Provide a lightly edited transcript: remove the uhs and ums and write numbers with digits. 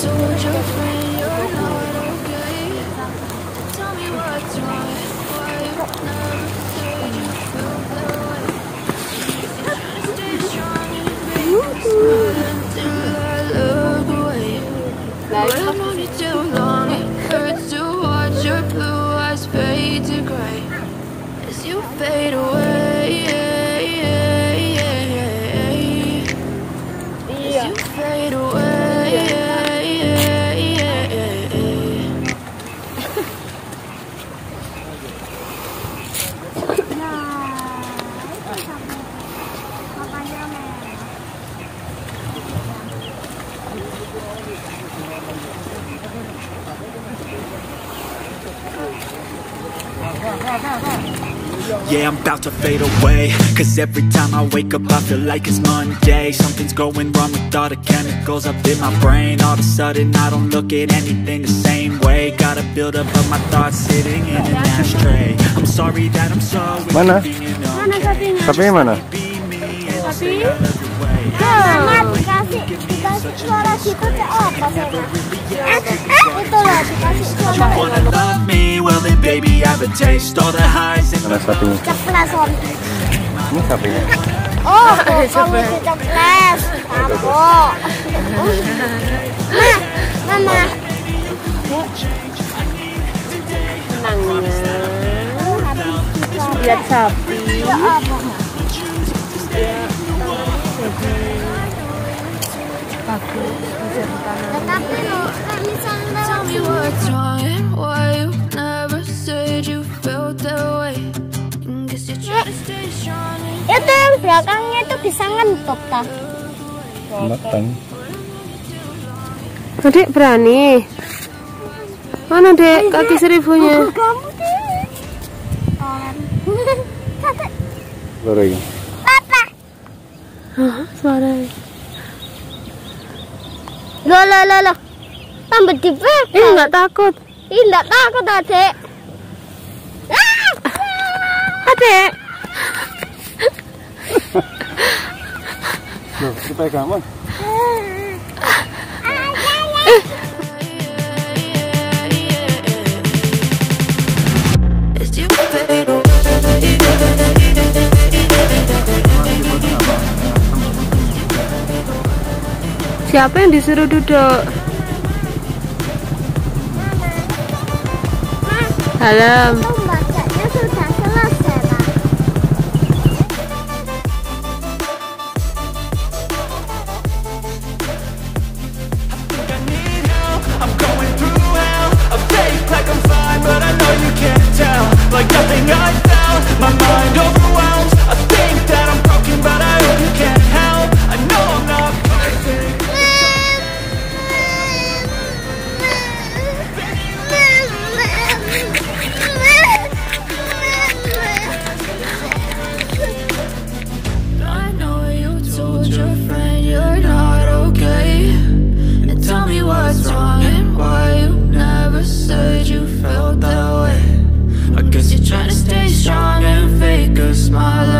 told your friend you're not okay. Tell me what's wrong, why you never said you felt that way. You're trying to stay strong and fake a smile until I look away. But I've known you too long, it hurts to watch your blue eyes fade to gray as you fade away. As you fade away. Yeah, I'm about to fade away, cause every time I wake up I feel like it's Monday. Something's going wrong with all the chemicals up in my brain. All of a sudden I don't look at anything the same way. Got a build up of my thoughts sitting in an ashtray. I'm sorry that I'm so Mana? Sapinya mana? Sapi? Dikasih suara gitu ke apa sama? Itu loh dikasih suara. Wanna love me? Well then baby I have a taste all the highs and Mana sapinya? Ceplas om. Ini sapinya. Oh, kamu ceplas. Kapok. Mama. Lihat sapi. Ya apa? Bagus, bisa ditanam. Tapi lo, misalnya Tell me what's wrong and why you never said you felt that way. Guess you try to stay strong and itu yang belakangnya itu bisa ngentuk tak? Matang. Adik berani. Mana dek kaki seribunya? Kamu deh. Goreng. Papa. Hah, suara. Lo. Tambah dipegang. Enggak takut. Enggak takut adek. Adek. Loh, dipegang mah. as you fade away. Siapa yang disuruh duduk? Dalam. Bacanya sudah selesai lah. I'm going through hell. I fake like I'm fine, but I know you can't tell. Like nothing I found, my mind overwhelms. I think that I'm broken, but I hope you can't help. I know I'm not perfect. I know you told your friend you're not okay. And tell me what's wrong and why you never said you felt that way. I guess you're trying to stay strong and fake a smile